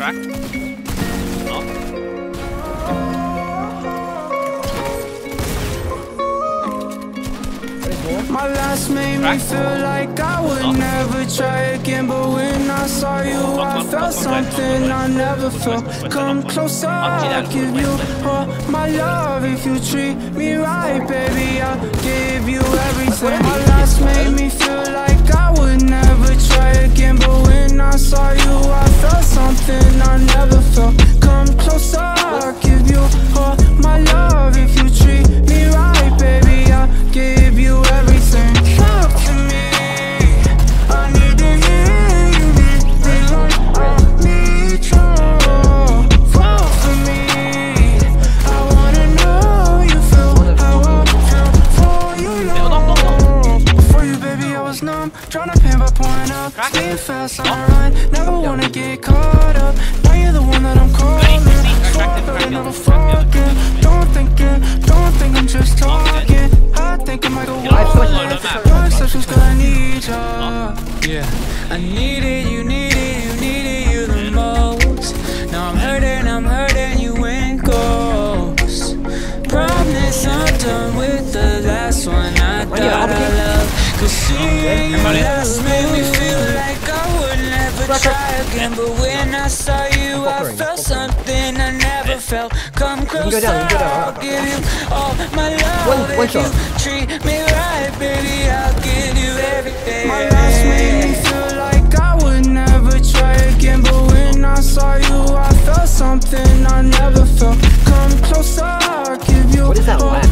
My last made me feel like I would never try again, but when I saw you, I felt something I never felt. Come closer, I'll give you all my love. If you treat me right, baby, I'll give you everything. My last made me feel like I would never try again, but when I saw you, I felt something I never felt. Come closer, I'll give you all my love. If you treat me right, baby, I'll give you everything. Talk to me, I need to hear you need me like I need you. Fall for me, I wanna know you feel how I feel for you. Before you, baby, I was numb, tryna pin by pouring up, speed fast on the run, never wanna get caught up. Now you're the one that I'm calling, swore but I never forget. Don't think I'm just talking, I think I might go walking. Your exceptions 'cause I need ya. Yeah, I needed you, you the most. Now I'm hurting, you ain't ghost. Promise I'm done with the last one I thought I loved. 'Cause seeing you last made me feel like I would never try again. But when I saw you, I felt something I never felt. Come closer, I'll give you all my love. If you treat me right, baby, I'll give you everything. My last made me feel like I would never try again, but when I saw you, I felt something I never felt. Come closer, I'll give you all